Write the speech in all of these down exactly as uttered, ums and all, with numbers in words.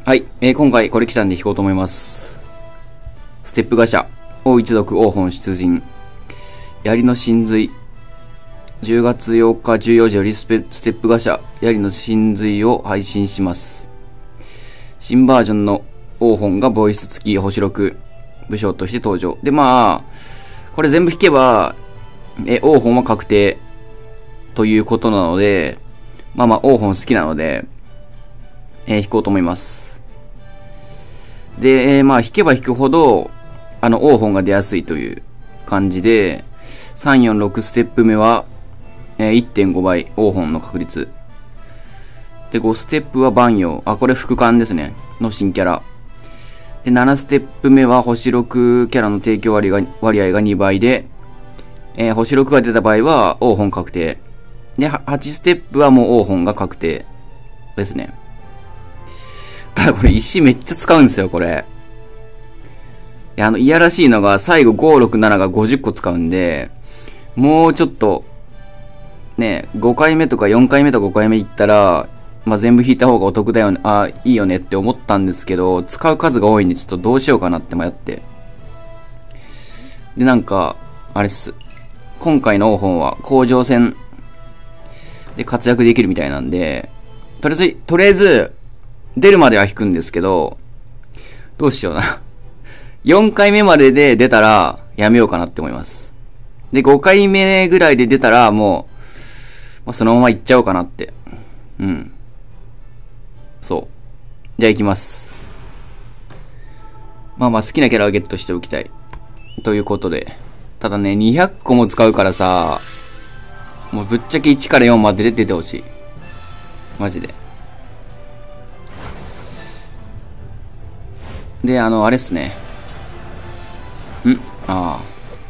はい、えー、今回これ来たんで引こうと思います。ステップガシャ、王一族王本出陣、槍の神髄、じゅうがつようかじゅうよじよりスペステップガシャ、槍の神髄を配信します。新バージョンの王本がボイス付き星ろく、武将として登場。で、まあ、これ全部引けば、え、王本は確定ということなので、まあまあ王本好きなので、えー、引こうと思います。で、えー、まあ引けば引くほど、あの王本が出やすいという感じで、さん、よん、ろくステップ目は、えー、いってんごばい王本の確率。で、ごステップは万葉。あ、これ副官ですね。の新キャラ。で、ななステップ目は星ろくキャラの提供割が割合がにばいで、えー、星ろくが出た場合は王本確定。で、はちステップはもう王本が確定ですね。ただこれ石めっちゃ使うんですよ、これ。いや、あの、いやらしいのが最後ご、ろく、なながごじゅっこ使うんで、もうちょっと、ね、ごかいめとかよんかいめとかごかいめ行ったら、まあ、全部引いた方がお得だよね、あ、いいよねって思ったんですけど、使う数が多いんでちょっとどうしようかなって迷って。で、なんか、あれっす。今回の王本は甲状腺で活躍できるみたいなんで、とりあえず、とりあえず、出るまでは引くんですけど、どうしような。よんかいめまでで出たら、やめようかなって思います。で、ごかいめぐらいで出たら、もう、まあ、そのまま行っちゃおうかなって。うん。そう。じゃあ行きます。まあまあ好きなキャラをゲットしておきたい。ということで。ただね、にひゃっこも使うからさ、もうぶっちゃけいちからよんまで出てほしい。マジで。で、あの、あれっすね。んああ。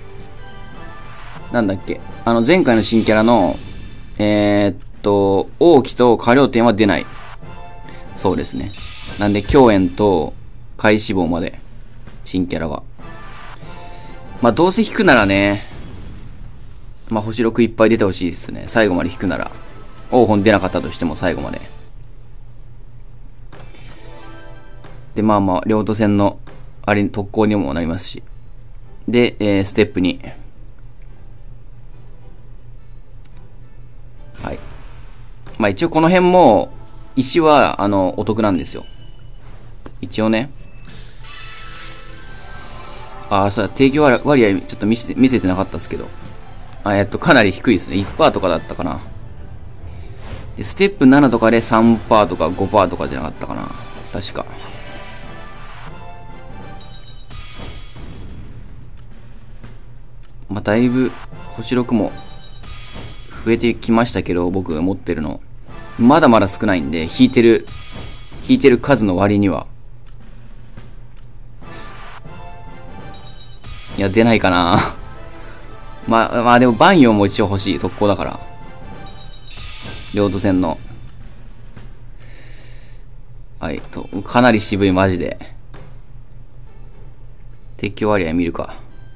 なんだっけ。あの、前回の新キャラの、えー、っと、王騎と火稜天は出ない。そうですね。なんで、狂炎と開始棒まで。新キャラは。まあ、どうせ引くならね。まあ、星ろくいっぱい出てほしいですね。最後まで引くなら。王本出なかったとしても最後まで。で、まあまあ、両都戦の、あれ、特攻にもなりますし。で、えー、ステップに。はい。まあ一応この辺も、石は、あの、お得なんですよ。一応ね。ああ、そうだ、提供割合、ちょっと見せて、見せてなかったですけど。あ、えっと、かなり低いですね。いちパーセント とかだったかな。で、ステップななとかで さんパーセント とか ごパーセント とかじゃなかったかな。確か。まあ、だいぶ、星ろくも、増えてきましたけど、僕が持ってるの。まだまだ少ないんで、引いてる、引いてる数の割には。いや、出ないかな。まあ、まあでも、万葉も一応欲しい。特攻だから。両都戦の。はい、と、かなり渋い、マジで。提供割合見るか。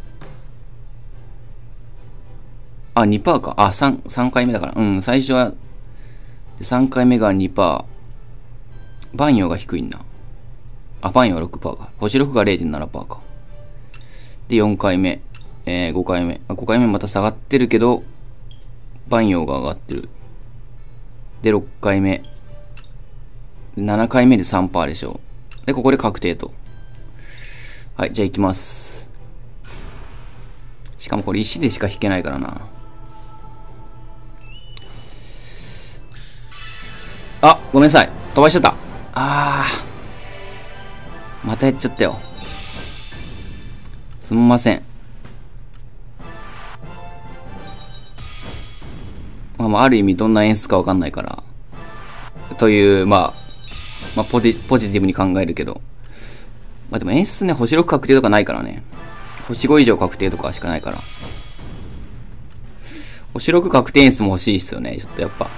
あ、にパーセント か。あ、3、三回目だから。うん、最初は、さんかいめが にパーセント。万葉が低いんだ。あ、万葉は ろくパーセント か。星ろくが れいてんななパーセント か。で、よんかいめ。えー、ごかいめ。あ、ごかいめまた下がってるけど、万葉が上がってる。で、ろっかいめ。ななかいめで さんパーセント でしょ。で、ここで確定と。はい、じゃあ行きます。しかもこれ石でしか引けないからな。あ、ごめんなさい。飛ばしちゃった。あー。またやっちゃったよ。すみません。まあまあ、ある意味どんな演出かわかんないから。という、まあ、まあポジ、ポジティブに考えるけど。まあでも演出ね、星ろく確定とかないからね。星ご以上確定とかしかないから。星ろく確定演出も欲しいっすよね、ちょっとやっぱ。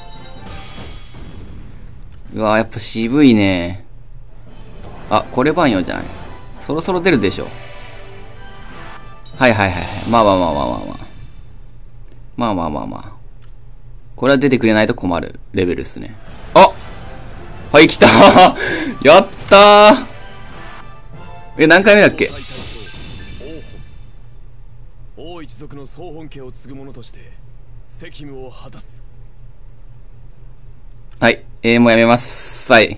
うわぁ、やっぱ渋いね。あ、これ万葉じゃない。そろそろ出るでしょ。はいはいはいはい。まあまあまあまあまあまあ。まあまあまあまあ。これは出てくれないと困るレベルっすね。あはい、来たーやったーえ、何回目だっけ？ 王一族の総本家を継ぐ者として責務を果たす。 はい、えー、もうやめます。はい。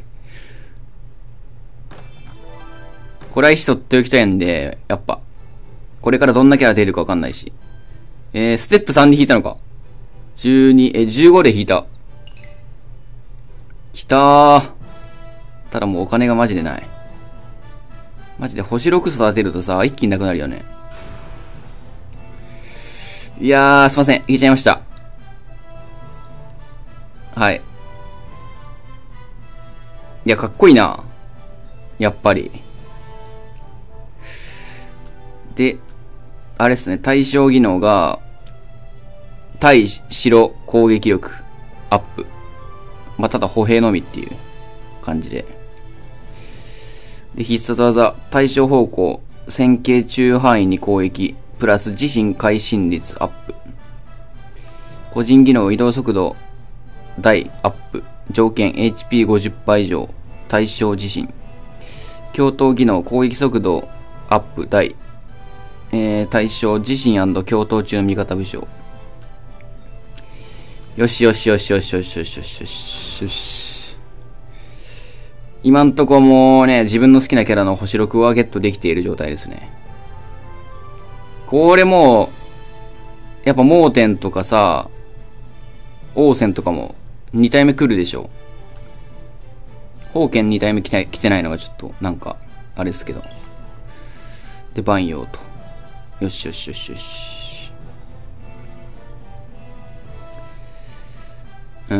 これは石取っておきたいんで、やっぱ。これからどんなキャラ出るかわかんないし。えー、ステップさんで引いたのか。じゅうに、え、じゅうごで引いた。きたー。ただもうお金がマジでない。マジで星ろく育てるとさ、一気になくなるよね。いやー、すいません。引いちゃいました。はい。いや、かっこいいな。やっぱり。で、あれですね、対象技能が、対白攻撃力アップ。まあ、ただ歩兵のみっていう感じで。で、必殺技、対象方向、線形中範囲に攻撃、プラス自身会心率アップ。個人技能移動速度、大アップ。条件 エイチピーごじゅっパーセント 以上、対象自身。共闘技能攻撃速度アップ大。えー、対象自身&共闘中の味方武将。よしよしよしよしよしよしよしよしよし。今んとこもうね、自分の好きなキャラの星ろくはゲットできている状態ですね。これもう、やっぱ盲点とかさ、王戦とかもに体目来るでしょ。宝剣に体目来て、来てないのがちょっとなんか、あれですけど。で、万葉と。よしよしよしよし。うん。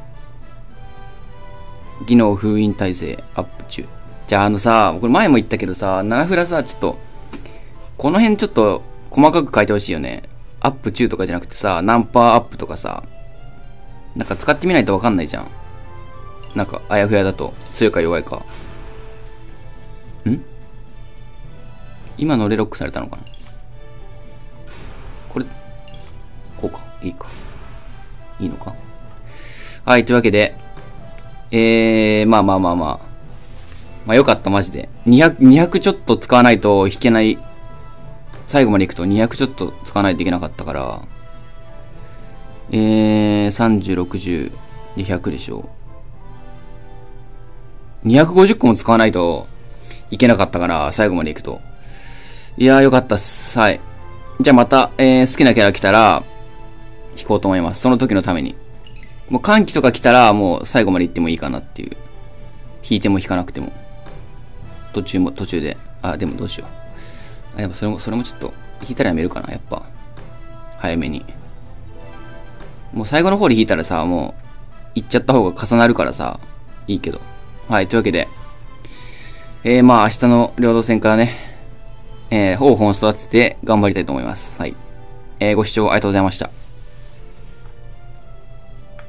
技能封印耐性アップ中。じゃああのさ、これ前も言ったけどさ、ナナフラさ、ちょっと、この辺ちょっと細かく書いてほしいよね。アップ中とかじゃなくてさ、ナンパーアップとかさ、なんか使ってみないとわかんないじゃん。なんか、あやふやだと強いか弱いか。ん？今のレロックされたのかな？これ、こうか。いいか。いいのか。はい、というわけで、えー、まあまあまあまあ。まあよかった、マジで。にひゃく、にひゃくちょっと使わないと引けない。最後まで行くとにひゃくちょっと使わないといけなかったから。えー、さんじゅう、ろくじゅうでひゃくでしょ。にひゃくごじゅっこも使わないといけなかったから、最後まで行くと。いやーよかったっす。はい。じゃあまた、えー、好きなキャラ来たら、引こうと思います。その時のために。もう歓喜とか来たら、もう最後まで行ってもいいかなっていう。引いても引かなくても。途中も、途中で。あ、でもどうしよう。あ、でもそれも、それもちょっと、引いたらやめるかな、やっぱ。早めに。もう最後の方で引いたらさ、もう、行っちゃった方が重なるからさ、いいけど。はい、というわけで。えー、まあ明日の領土戦からね、えー、王本を育てて頑張りたいと思います。はい。えー、ご視聴ありがとうございました。